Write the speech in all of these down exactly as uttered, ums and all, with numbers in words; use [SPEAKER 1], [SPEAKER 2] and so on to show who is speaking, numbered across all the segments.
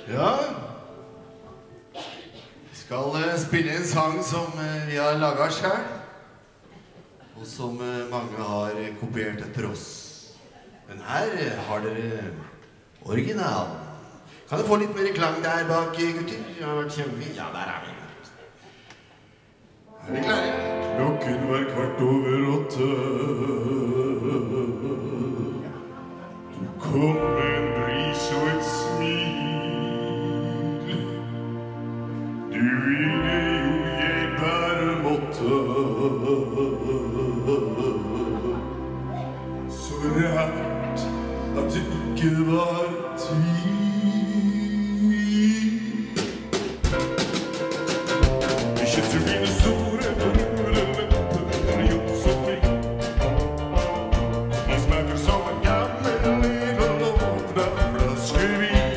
[SPEAKER 1] Ja, vi skal spille en sang som vi har laget selv, og som mange har kopiert etter oss. Men her har dere original. Kan du få litt mer klang der bak, gutter? Det har vært kjempefint. Ja, der er vi. Er vi klare?
[SPEAKER 2] Klokken var kvart over åtte. Du kom med en bris og et smil. Du ville jo jeg bare måtte. Så rart at det ikke var tvil. Ikke til mine store brune lepper, Josefin. De smaker som en gammel liten åpnet flaske vin.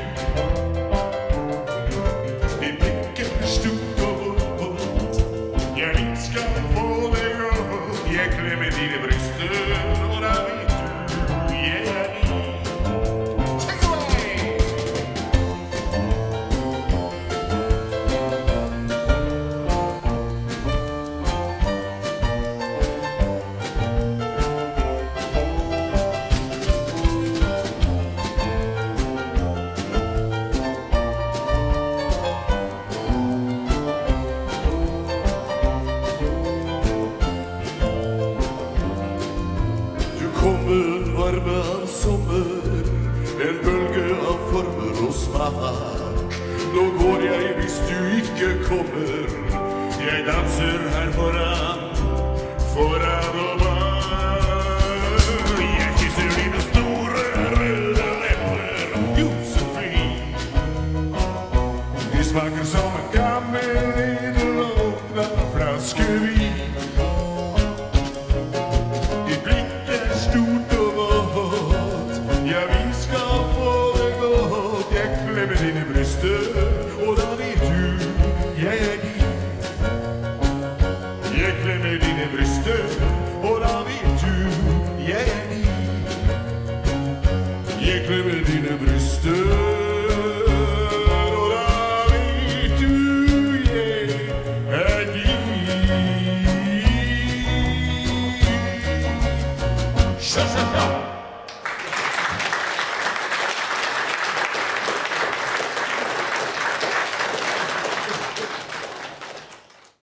[SPEAKER 2] Ditt blikk er stort og vondt. Jeg vil skal få deg godt. Jeg klemmer dine bryster, og da vet du jeg er din. Take away! Du kommer varme av sommer, en bølge av former og smak. Nå går jeg hvis du ikke kommer. Jeg danser her foran, foran og bak. Jeg kysser dine store røde lepper, Josefin. De smaker som en gammel liten åpnet flaske vin. Ditt blikk er stort og vått. Ja, vi skal få det godt. Jeg klemmer dine bryster, og da vet du jeg er din. Jeg klemmer dine bryster, og da vet du jeg er din. Jeg klemmer dine bryster, og da vet du jeg er din. Sha, sha, sha.